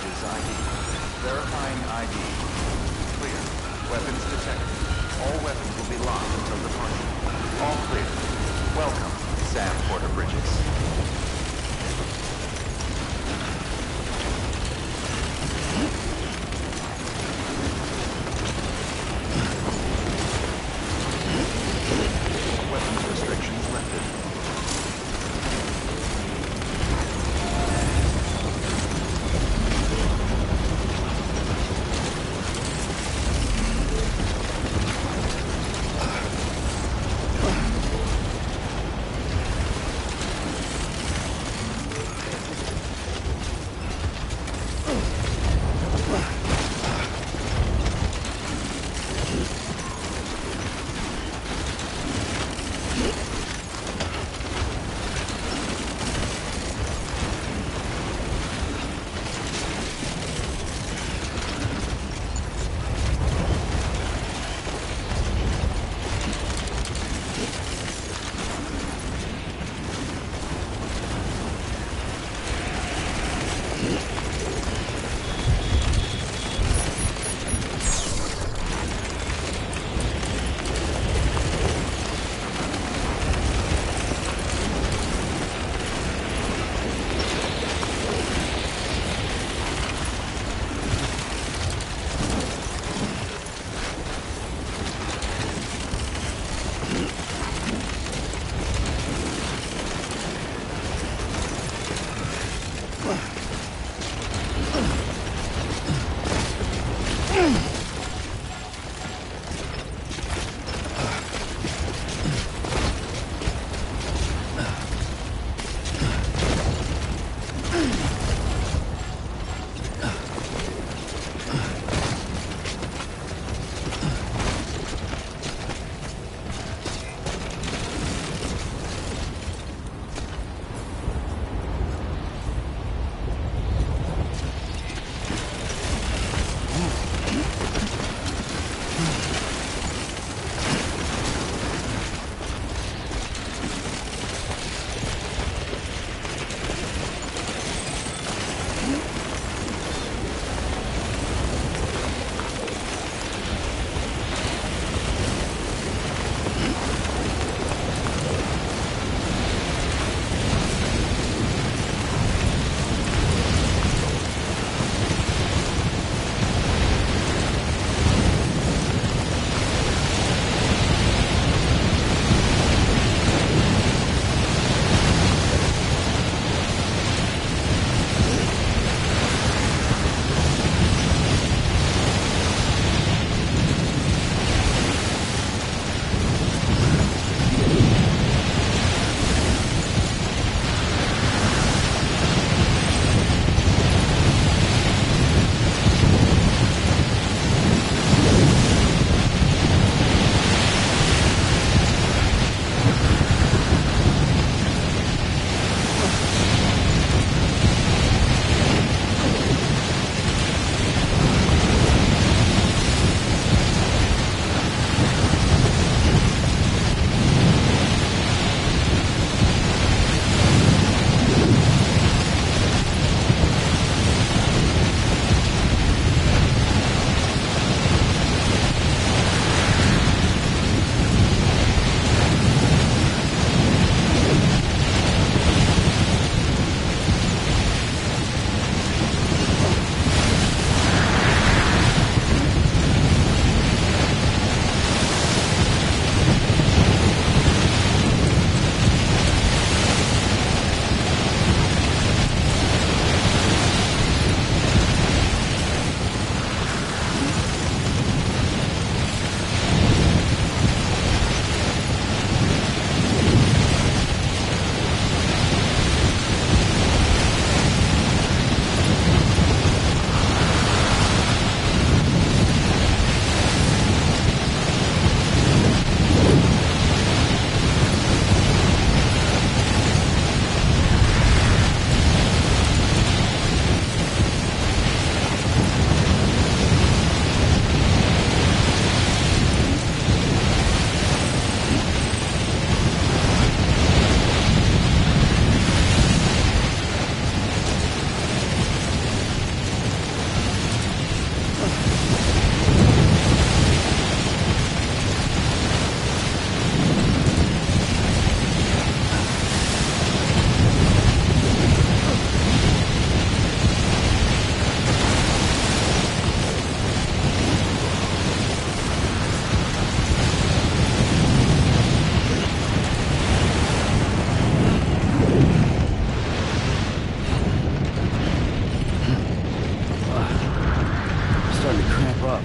Matches ID. Verifying ID. Clear. Weapons detected. All weapons will be locked until departure. All clear. Welcome, Sam Porter Bridges. Weapons restrictions lifted. up.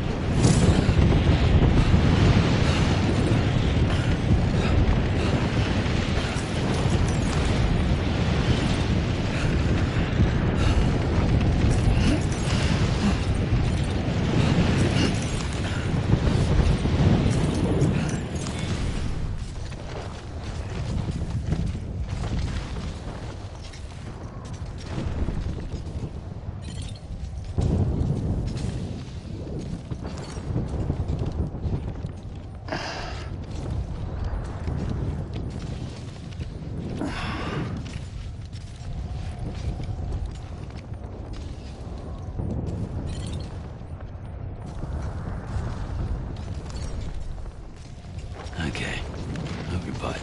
Okay. Move your butt.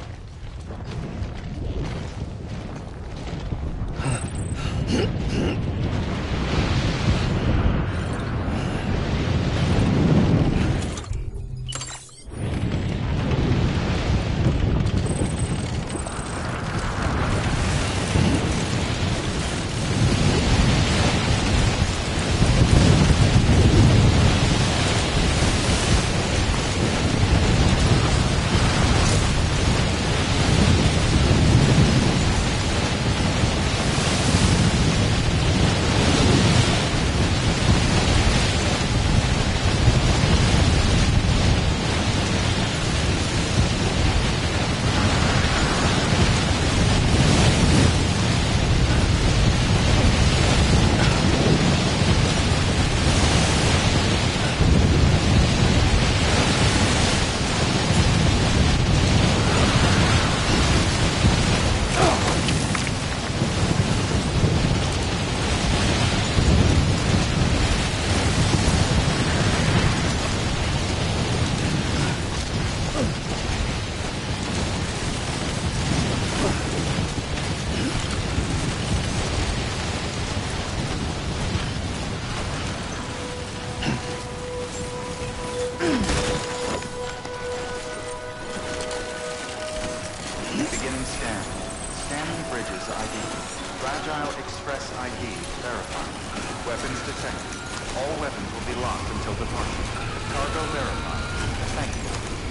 Beginning scan. Scanning bridges ID. Fragile Express ID verified. Weapons detected. All weapons will be locked until departure. Cargo verified. Thank you.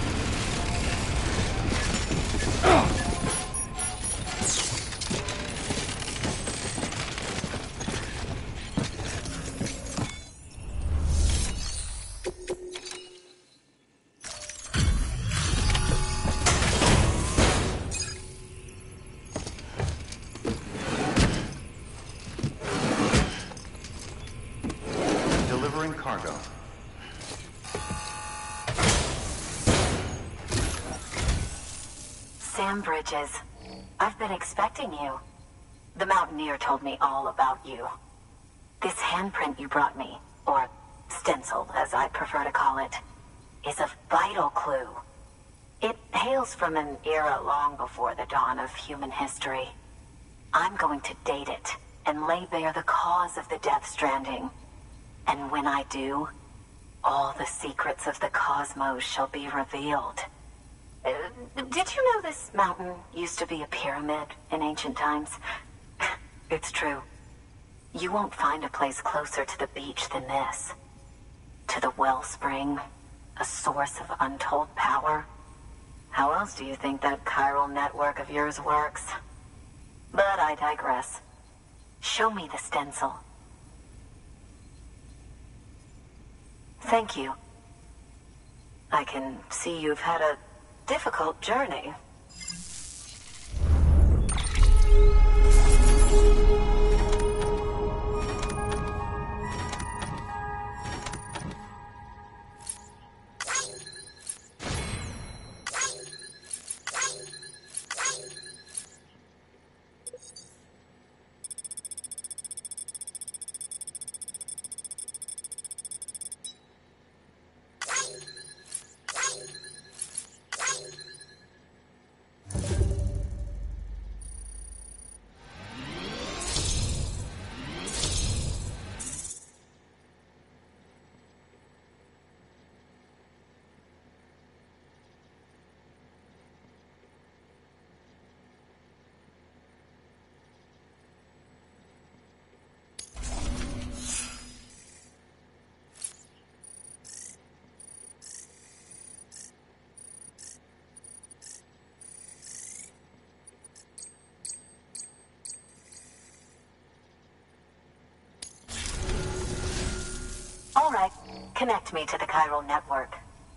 Delivering cargo. Sam Bridges, I've been expecting you. The Mountaineer told me all about you. This handprint you brought me, or stencil as I prefer to call it, is a vital clue. It hails from an era long before the dawn of human history. I'm going to date it and lay bare the cause of the Death Stranding. And when I do, all the secrets of the cosmos shall be revealed. Did you know this mountain used to be a pyramid in ancient times? It's true. You won't find a place closer to the beach than this. To the wellspring, a source of untold power. How else do you think that chiral network of yours works? But I digress. Show me the stencil. Thank you. I can see you've had a difficult journey. right. Connect me to the Chiral Network.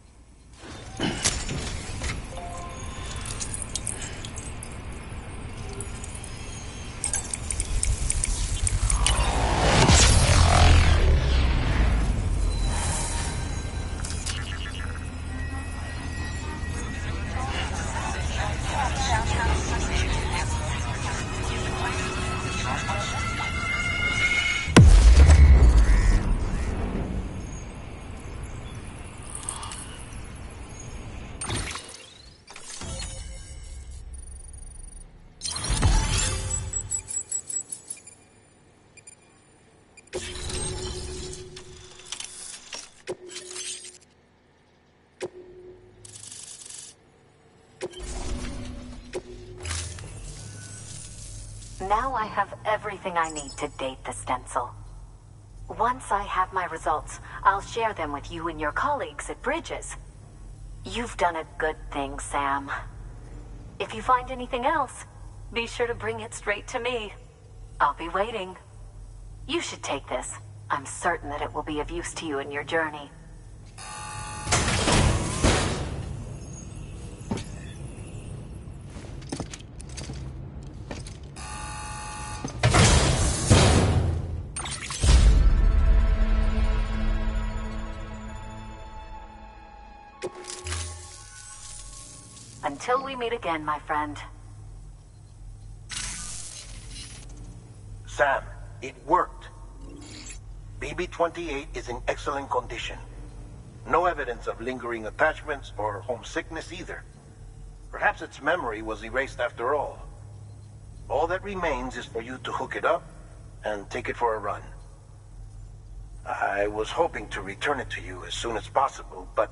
Now I have everything I need to date the stencil. Once I have my results, I'll share them with you and your colleagues at Bridges. You've done a good thing, Sam. If you find anything else, be sure to bring it straight to me. I'll be waiting. You should take this. I'm certain that it will be of use to you in your journey. Until we meet again, my friend. Sam, it worked. BB-28 is in excellent condition. No evidence of lingering attachments or homesickness either. Perhaps its memory was erased after all. All that remains is for you to hook it up and take it for a run. I was hoping to return it to you as soon as possible, but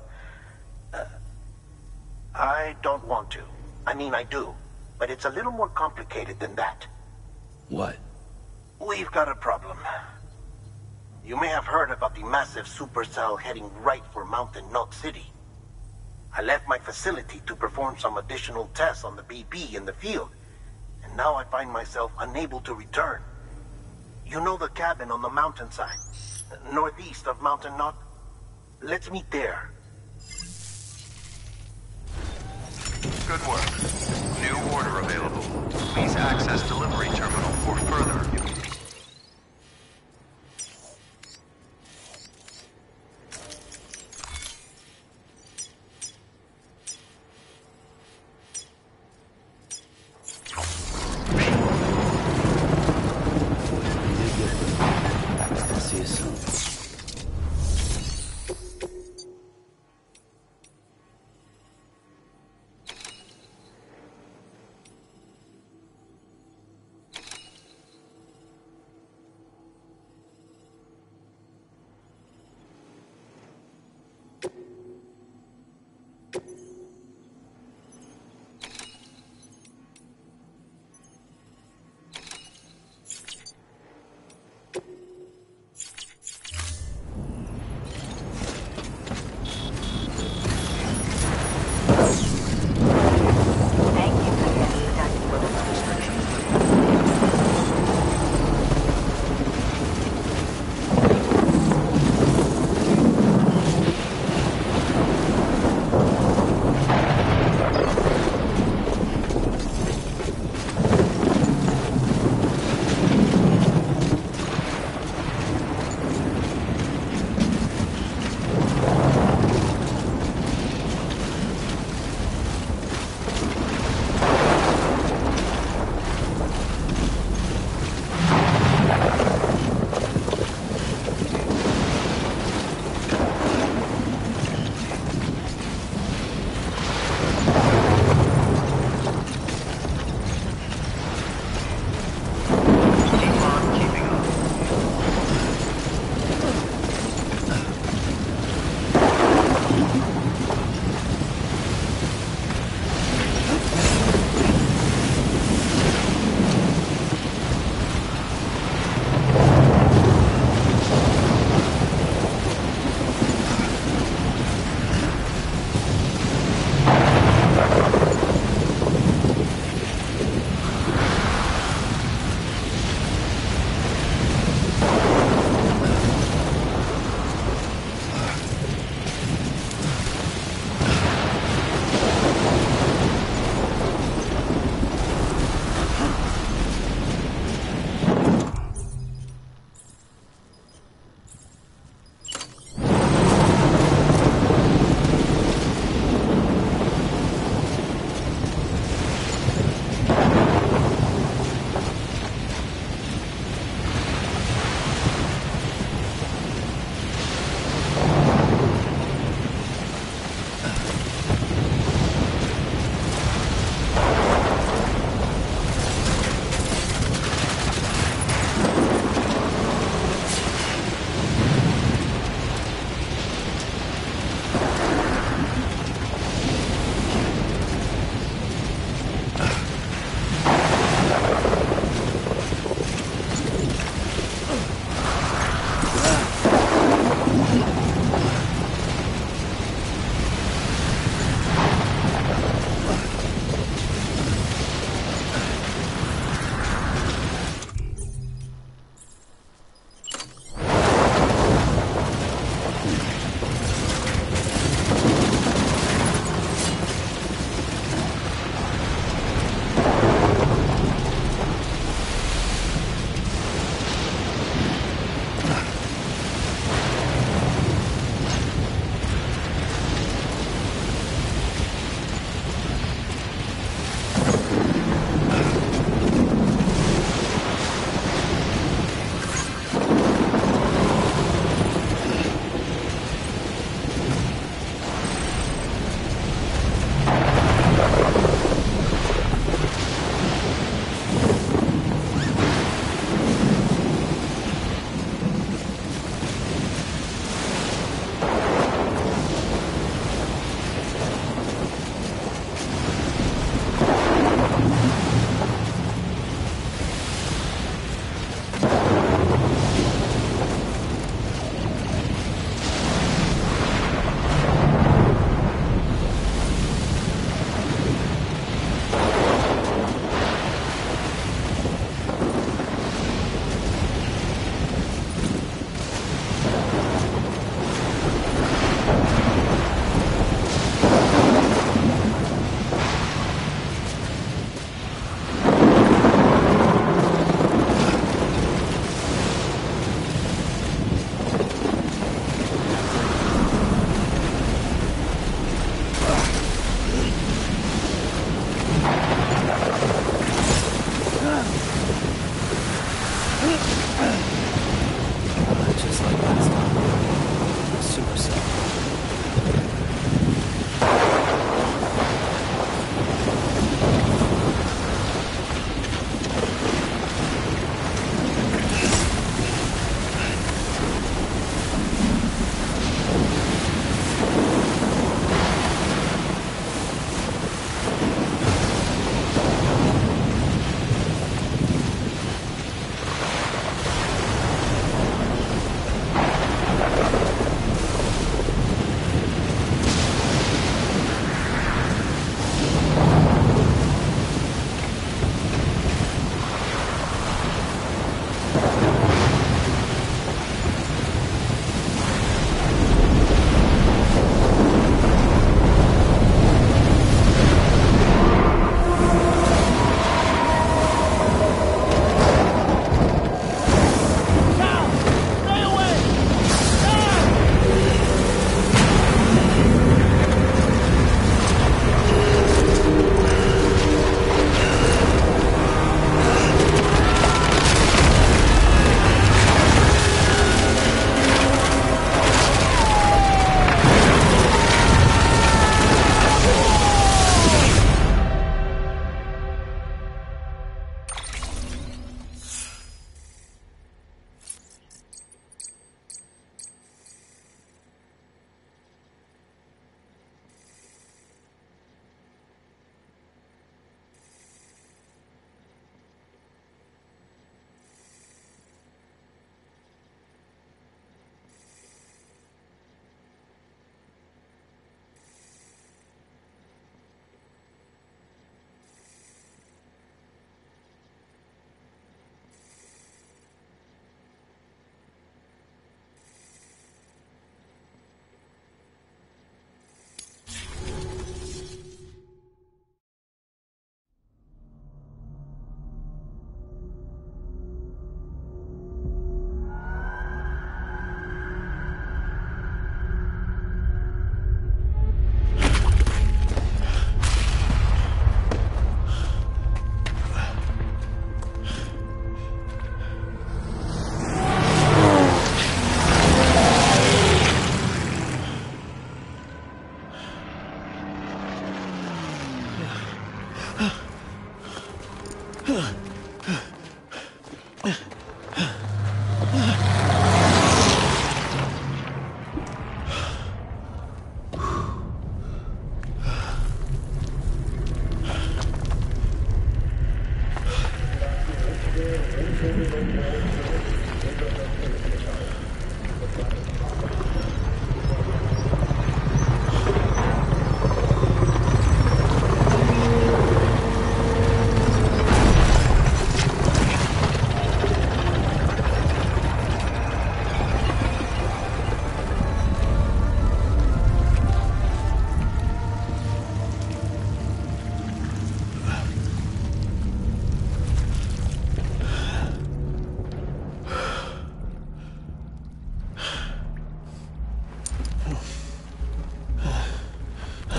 I don't want to. I mean, I do, but it's a little more complicated than that. What? We've got a problem. You may have heard about the massive supercell heading right for Mountain Knot City. I left my facility to perform some additional tests on the BB in the field, and now I find myself unable to return. You know the cabin on the mountainside, northeast of Mountain Knot? Let's meet there. Good work. New order available. Please access delivery terminal for further review. I'll see you soon.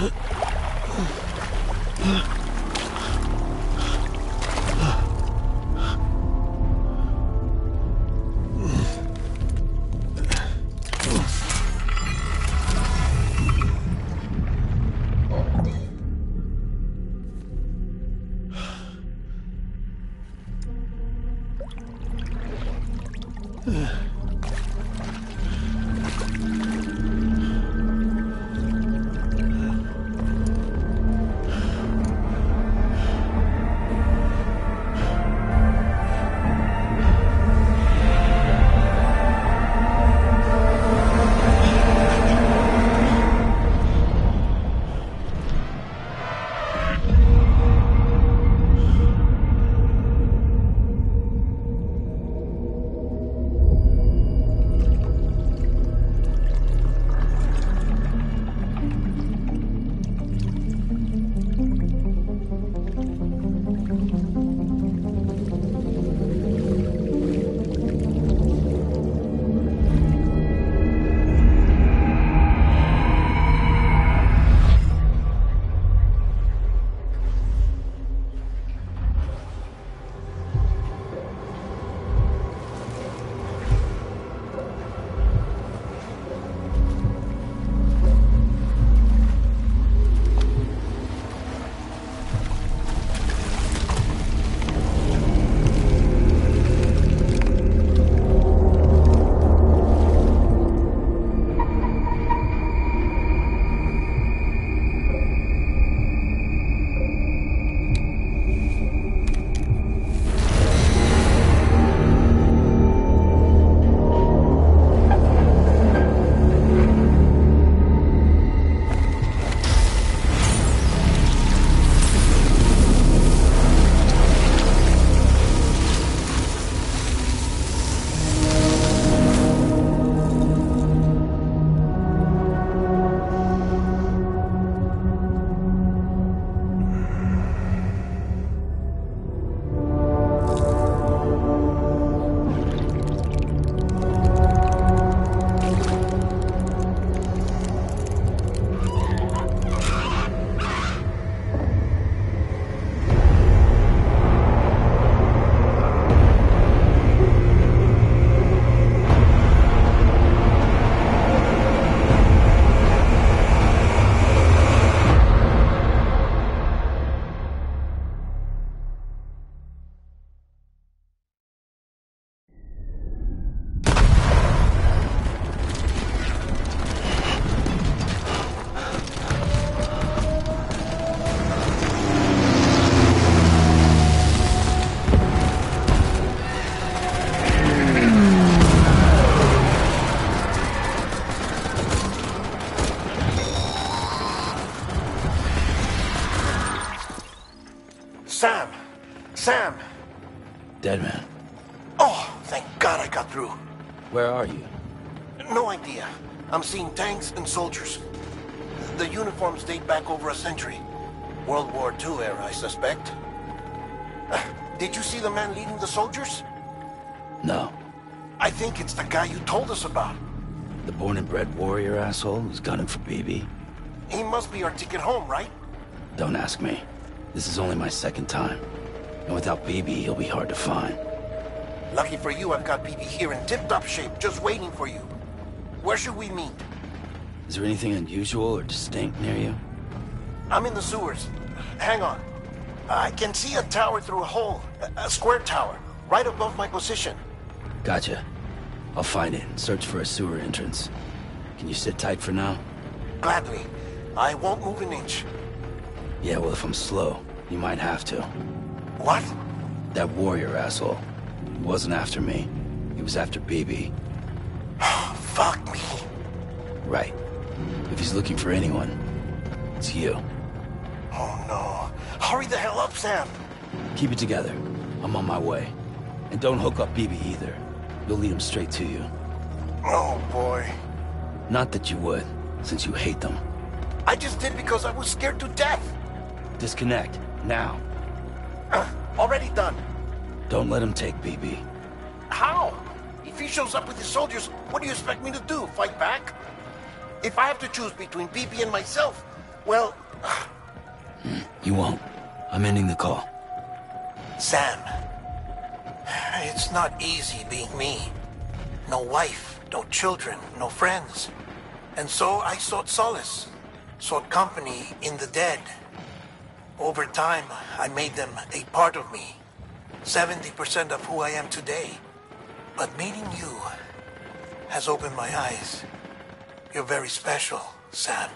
Sam! Deadman. Oh, thank God I got through. Where are you? No idea. I'm seeing tanks and soldiers. The uniforms date back over a century. World War II era, I suspect. Did you see the man leading the soldiers? No. I think it's the guy you told us about. The born and bred warrior asshole who's gunning for BB? He must be our ticket home, right? Don't ask me. This is only my second time. And without BB, he'll be hard to find. Lucky for you, I've got BB here in tip-top shape, just waiting for you. Where should we meet? Is there anything unusual or distinct near you? I'm in the sewers. Hang on. I can see a tower through a hole. A square tower, right above my position. Gotcha. I'll find it and search for a sewer entrance. Can you sit tight for now? Gladly. I won't move an inch. Yeah, well, if I'm slow, you might have to. What? That warrior asshole. He wasn't after me. He was after BB. Fuck me. Right. If he's looking for anyone, it's you. Oh no. Hurry the hell up, Sam. Keep it together. I'm on my way. And don't hook up BB either. You'll lead him straight to you. Oh boy. Not that you would, since you hate them. I just did because I was scared to death. Disconnect, now. Already done. Don't let him take BB. How? If he shows up with his soldiers, what do you expect me to do? Fight back? If I have to choose between BB and myself, Well... You won't. I'm ending the call. Sam, it's not easy being me. No wife, no children, no friends. And so I sought solace, sought company in the dead. Over time, I made them a part of me. 70% of who I am today. But meeting you has opened my eyes. You're very special, Sam.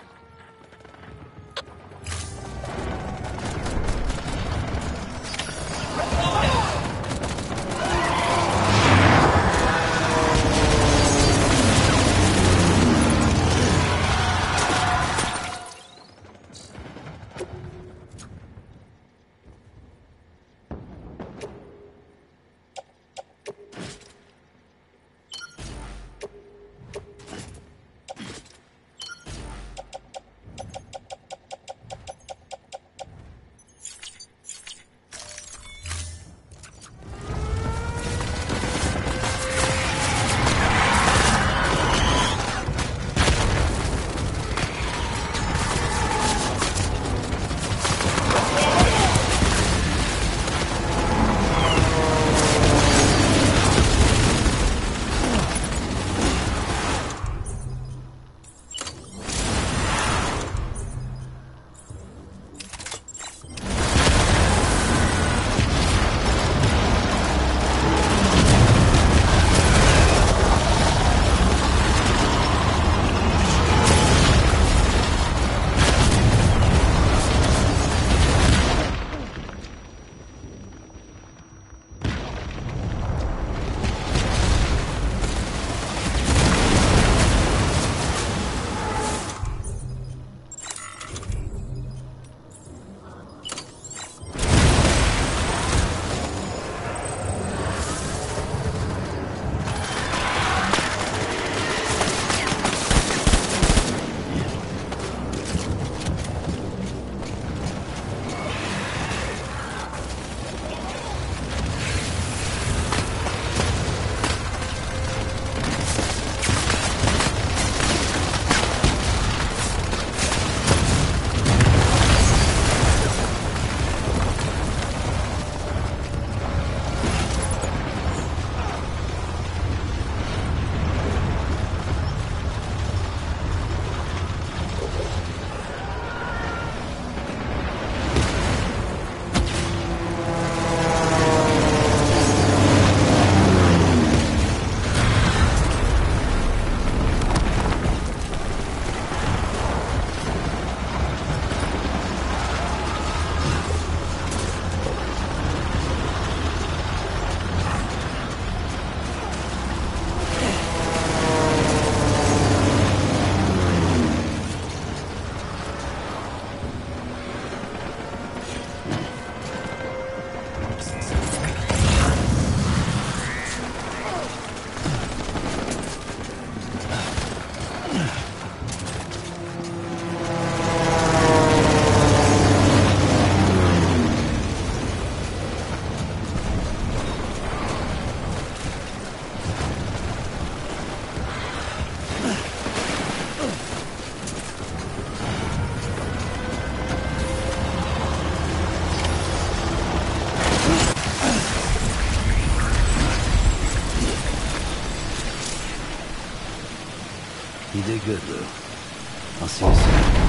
You did good, Lou. I'll see you soon.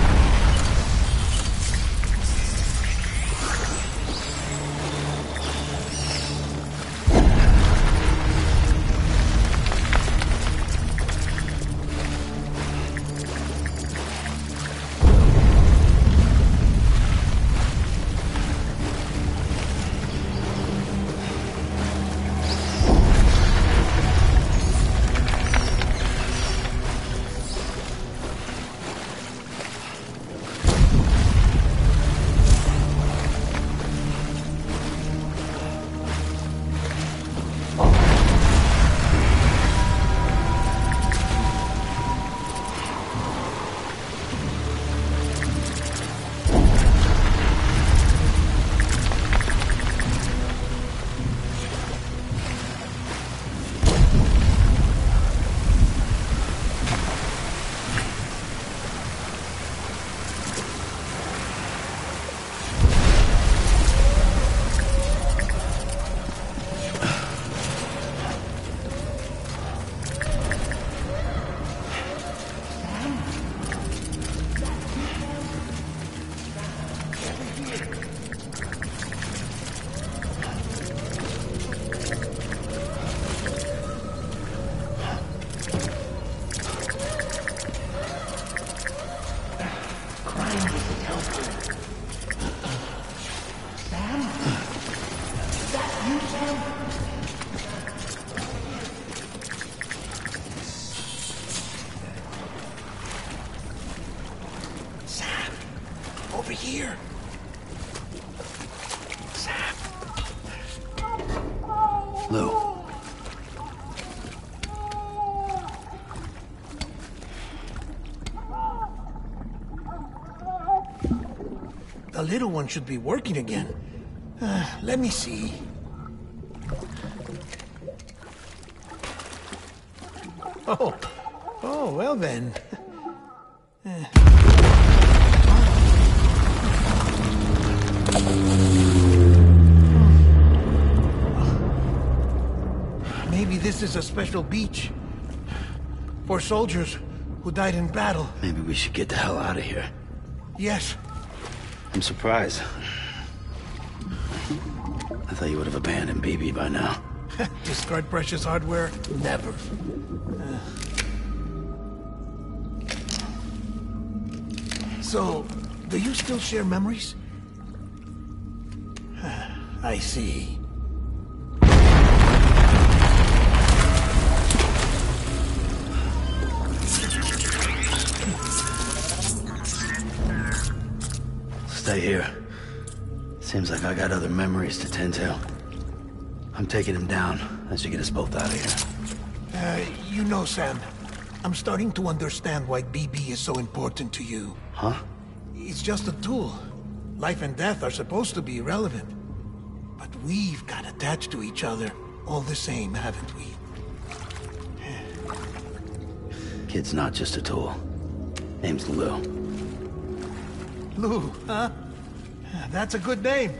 over here. Sam. Lou. The little one should be working again. Let me see. Oh, well then. Maybe this is a special beach for soldiers who died in battle. Maybe we should get the hell out of here. Yes. I'm surprised. I thought you would have abandoned BB by now. Discard precious hardware? Never. So, do you still share memories? I see. Stay here. Seems like I got other memories to tend to. I'm taking him down. That should get us both out of here. You know, Sam, I'm starting to understand why BB is so important to you. Huh? It's just a tool. Life and death are supposed to be irrelevant. But we've got attached to each other all the same, haven't we? Kid's not just a tool. Name's Lou. Lou, huh? That's a good name.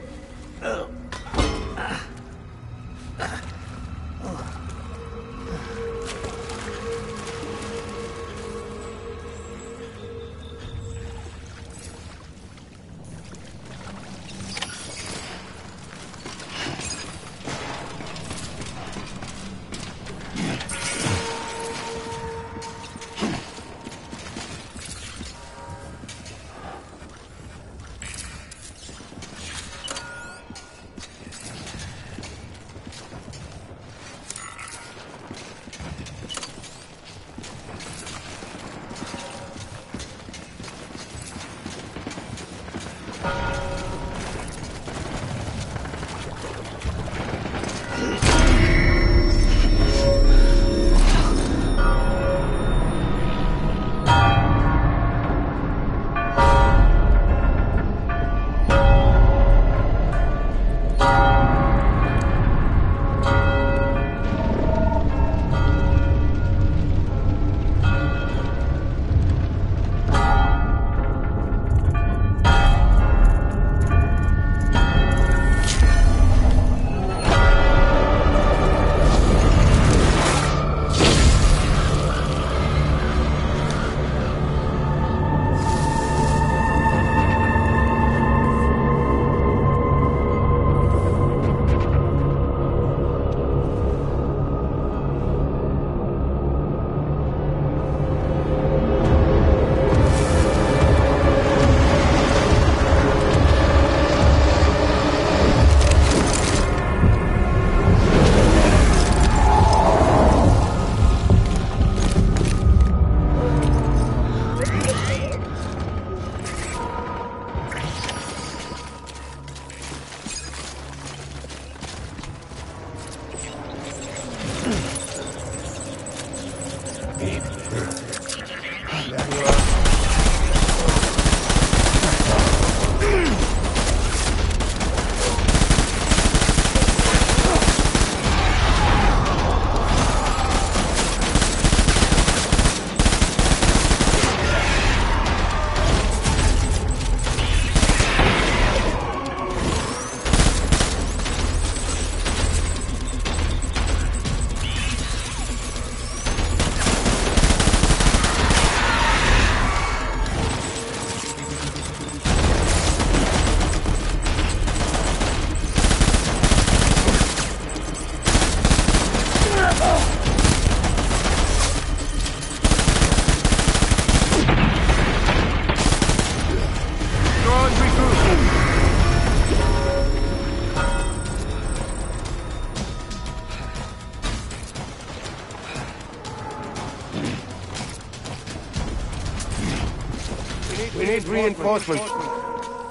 We need reinforcements.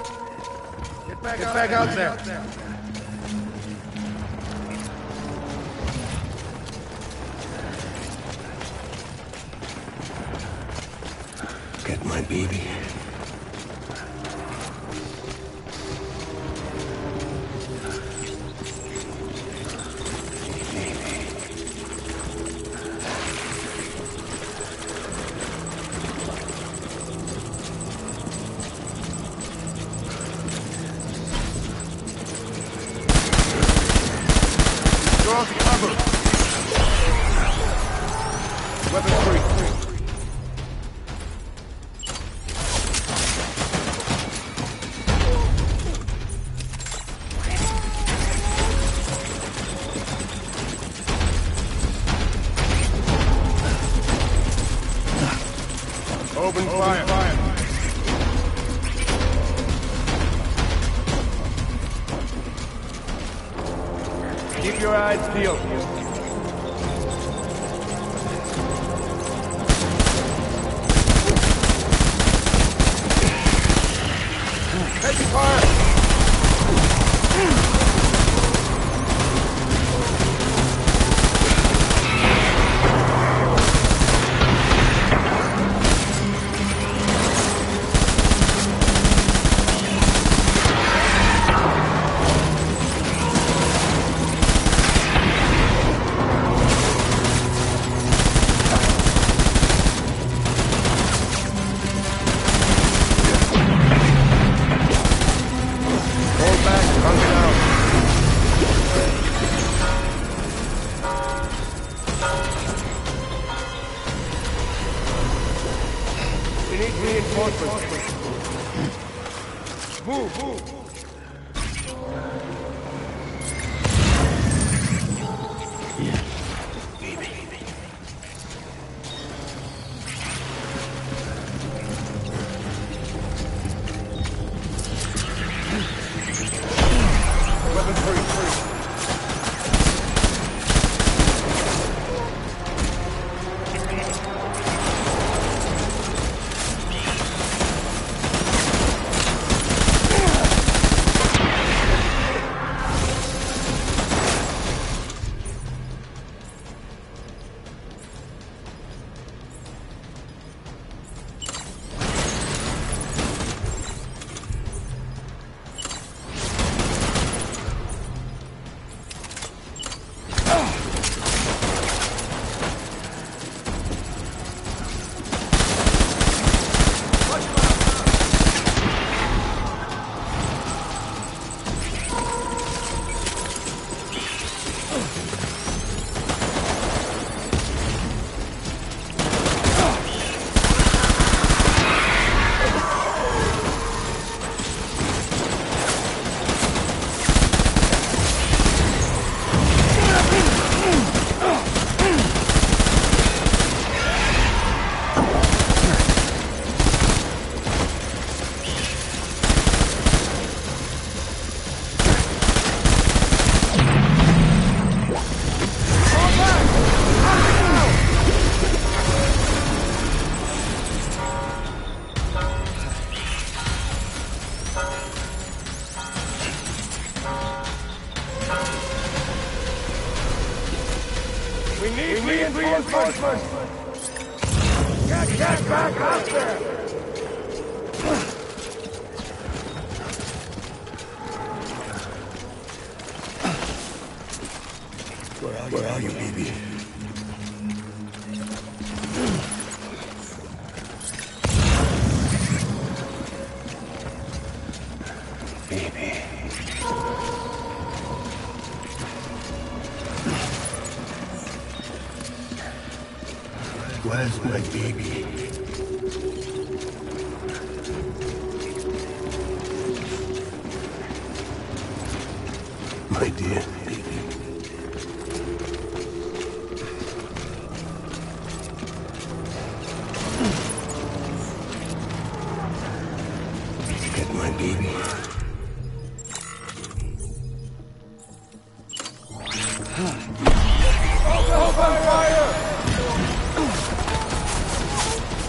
Get back out there. Get my baby. Open fire. Keep your eyes peeled. Heavy fire! Reinforcements! Get back out there! Where are you, baby? Baby. Where's my baby? My dear baby. Get my baby. Open fire!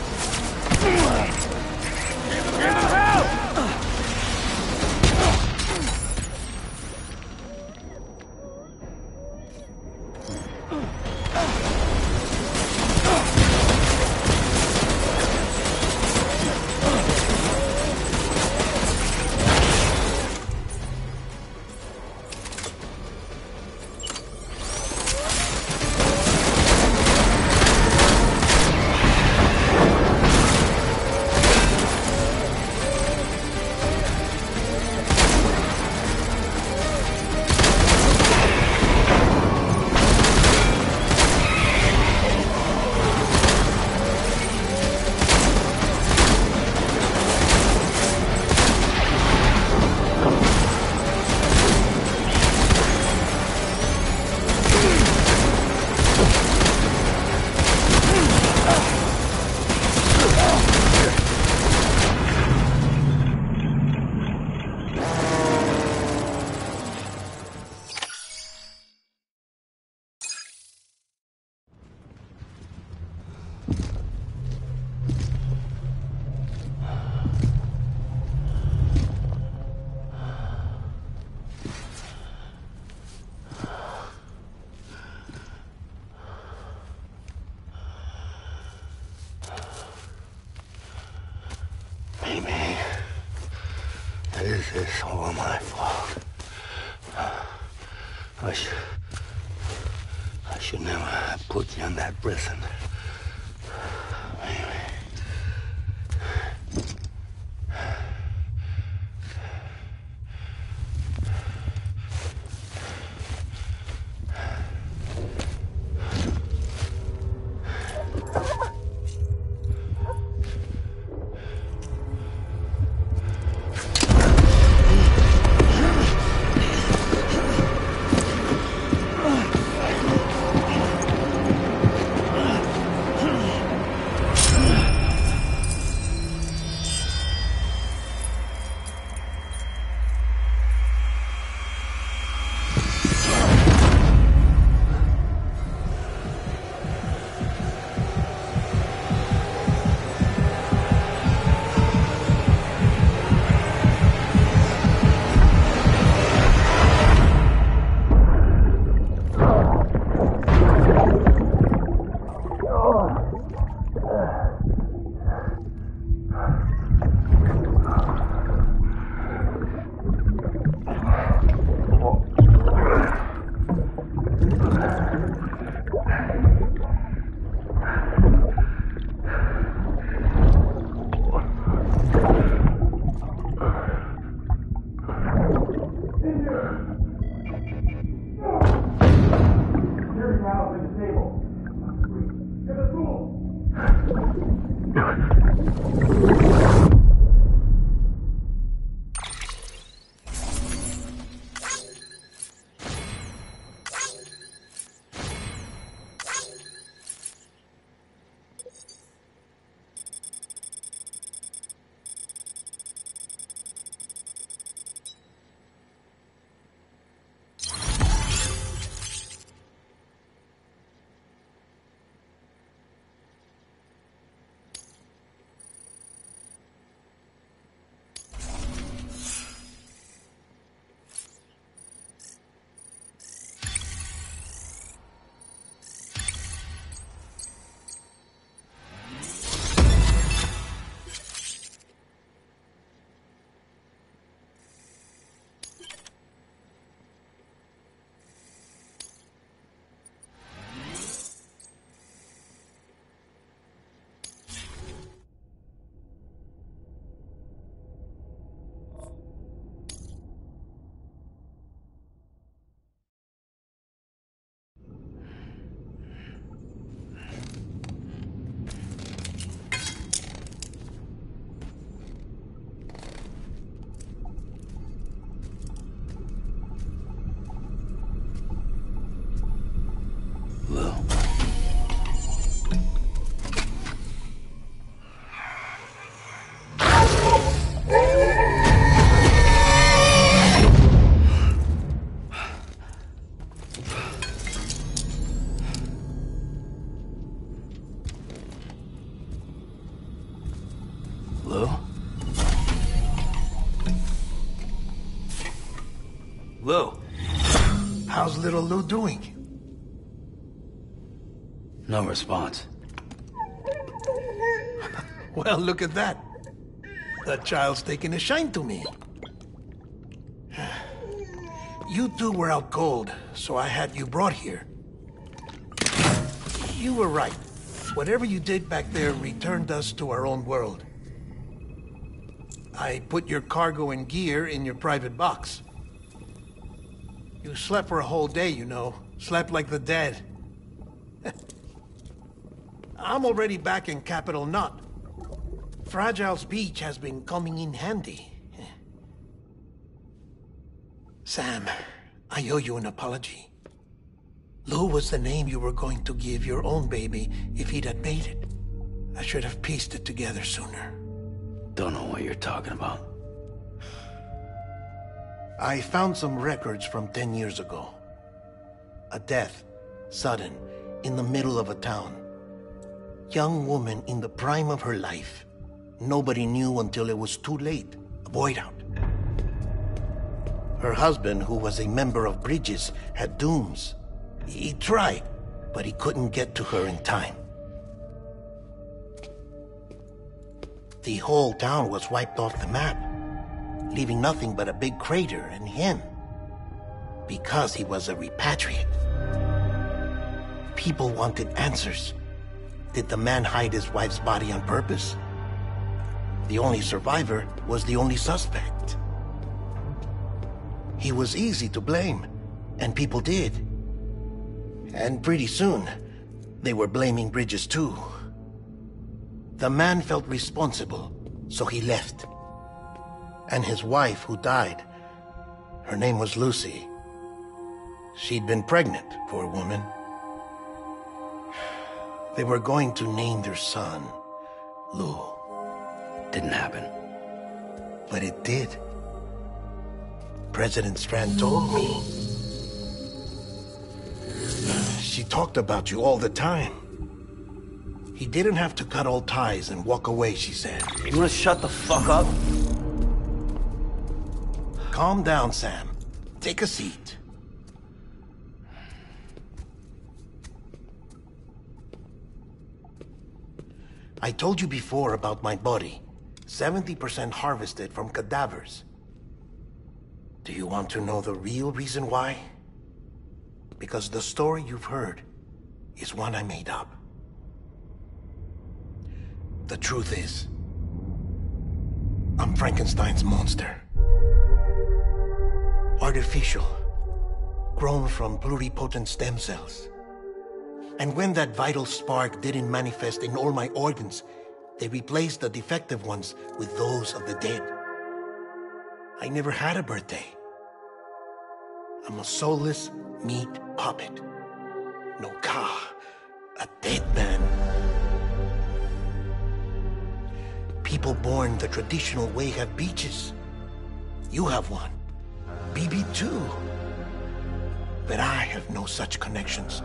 Give them help! Maybe this is all my fault. I should never have put you in that prison. Maybe. Lou. How's little Lou doing? No response. Well, look at that. That child's taking a shine to me. You two were out cold, so I had you brought here. You were right. Whatever you did back there returned us to our own world. I put your cargo and gear in your private box. You slept for a whole day, you know. Slept like the dead. I'm already back in Capital Knot. Fragile's beach has been coming in handy. Sam, I owe you an apology. Lou was the name you were going to give your own baby if he'd had made it. I should have pieced it together sooner. Don't know what you're talking about. I found some records from 10 years ago. A death, sudden, in the middle of a town. Young woman in the prime of her life. Nobody knew until it was too late. A void out. Her husband, who was a member of Bridges, had dooms. He tried, but he couldn't get to her in time. The whole town was wiped off the map, leaving nothing but a big crater and him. Because he was a repatriate. People wanted answers. Did the man hide his wife's body on purpose? The only survivor was the only suspect. He was easy to blame, and people did. And pretty soon, they were blaming Bridges too. The man felt responsible, so he left. And his wife, who died, her name was Lucy. She'd been pregnant, poor woman. They were going to name their son Lou. Didn't happen. But it did. President Strand told me. She talked about you all the time. He didn't have to cut all ties and walk away, she said. You wanna shut the fuck up? Calm down, Sam. Take a seat. I told you before about my body. 70% harvested from cadavers. Do you want to know the real reason why? Because the story you've heard is one I made up. The truth is, I'm Frankenstein's monster. Artificial, grown from pluripotent stem cells. And when that vital spark didn't manifest in all my organs, they replaced the defective ones with those of the dead. I never had a birthday. I'm a soulless meat puppet. No car, a dead man. People born the traditional way have beaches. You have one. BB too. But I have no such connections.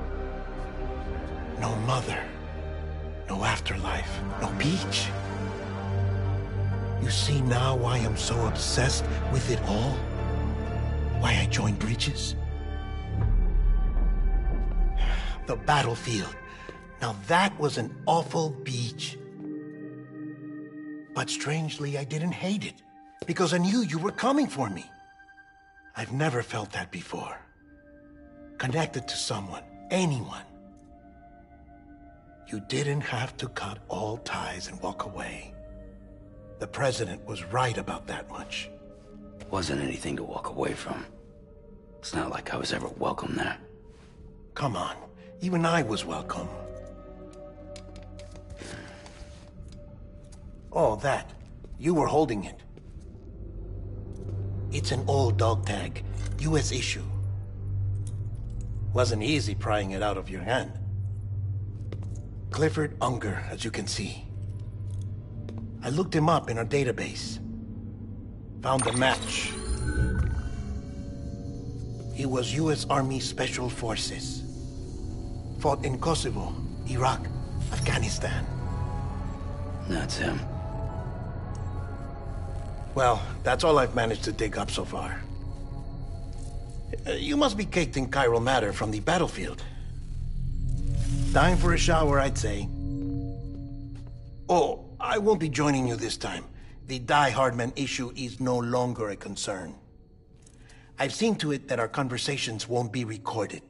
No mother, no afterlife, no beach. You see now why I'm so obsessed with it all? Why I joined Bridges? The battlefield. Now that was an awful beach. But strangely, I didn't hate it, because I knew you were coming for me. I've never felt that before. Connected to someone, anyone. You didn't have to cut all ties and walk away. The president was right about that much. Wasn't anything to walk away from. It's not like I was ever welcome there. Come on, even I was welcome. Oh, that. You were holding it. It's an old dog tag, US issue. Wasn't easy prying it out of your hand. Clifford Unger, as you can see. I looked him up in our database. Found a match. He was US Army Special Forces. Fought in Kosovo, Iraq, Afghanistan. That's him. Well, that's all I've managed to dig up so far. You must be caked in chiral matter from the battlefield. Time for a shower, I'd say. Oh, I won't be joining you this time. The Die Hardman issue is no longer a concern. I've seen to it that our conversations won't be recorded.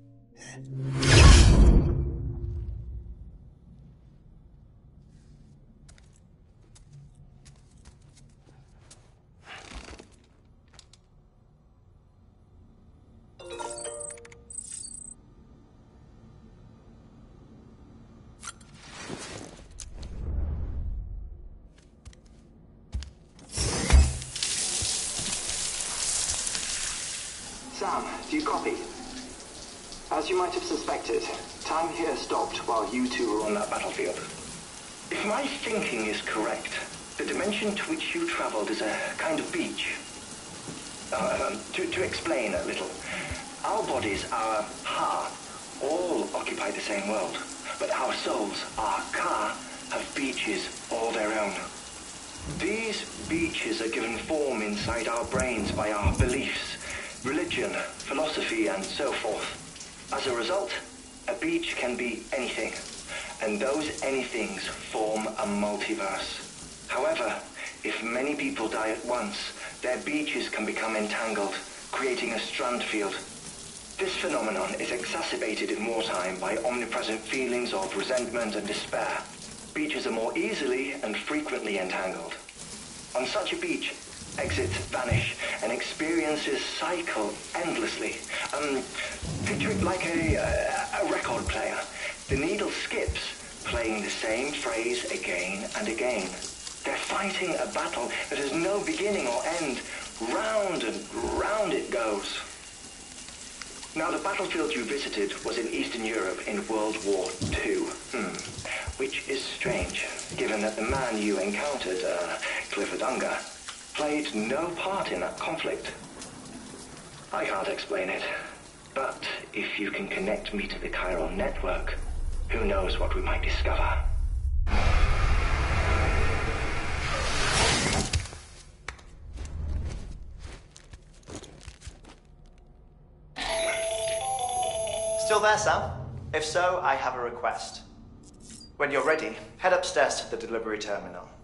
Sam, do you copy? As you might have suspected, time here stopped while you two were on that battlefield. If my thinking is correct, the dimension to which you traveled is a kind of beach. To explain a little, our bodies, our ha, all occupy the same world, but our souls, our ka, have beaches all their own. These beaches are given form inside our brains by our beliefs, religion, philosophy, and so forth. As a result, a beach can be anything, and those anythings form a multiverse. However, if many people die at once, their beaches can become entangled, creating a strand field. This phenomenon is exacerbated in wartime by omnipresent feelings of resentment and despair. Beaches are more easily and frequently entangled. On such a beach, exits vanish and experiences cycle endlessly. Picture it like a record player. The needle skips, playing the same phrase again and again. They're fighting a battle that has no beginning or end. Round and round it goes. Now, the battlefield you visited was in Eastern Europe in World War II. Which is strange, given that the man you encountered, Clifford, played no part in that conflict. I can't explain it, but if you can connect me to the Chiral Network, who knows what we might discover. Still there, Sam? If so, I have a request. When you're ready, head upstairs to the delivery terminal.